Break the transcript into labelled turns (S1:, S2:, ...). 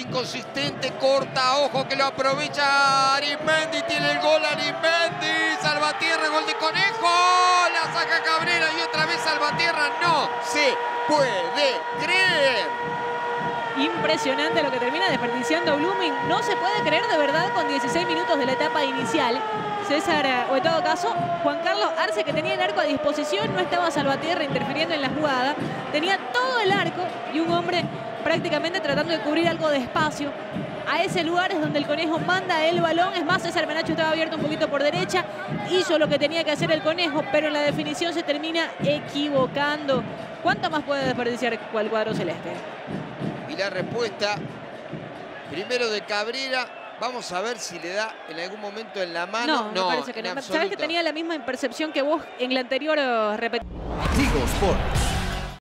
S1: inconsistente, corta, ojo que lo aprovecha Arismendi, tiene el gol Arismendi, Salvatierra, gol de Conejo, la saca Cabrera y otra vez Salvatierra, no se puede creer.
S2: Impresionante lo que termina desperdiciando Blooming. No se puede creer de verdad con 16 minutos de la etapa inicial. César, o en todo caso, Juan Carlos Arce, que tenía el arco a disposición, no estaba Salvatierra interfiriendo en la jugada. Tenía todo el arco y un hombre prácticamente tratando de cubrir algo de espacio. A ese lugar es donde el Conejo manda el balón. Es más, César Menacho estaba abierto un poquito por derecha. Hizo lo que tenía que hacer el Conejo, pero en la definición se termina equivocando. ¿Cuánto más puede desperdiciar el cuadro celeste?
S1: Y la respuesta, primero de Cabrera. Vamos a ver si le da en algún momento en la mano.
S2: No, me parece que no. Sabes que tenía la misma percepción que vos en la anterior repetición.
S3: Tigo Sports.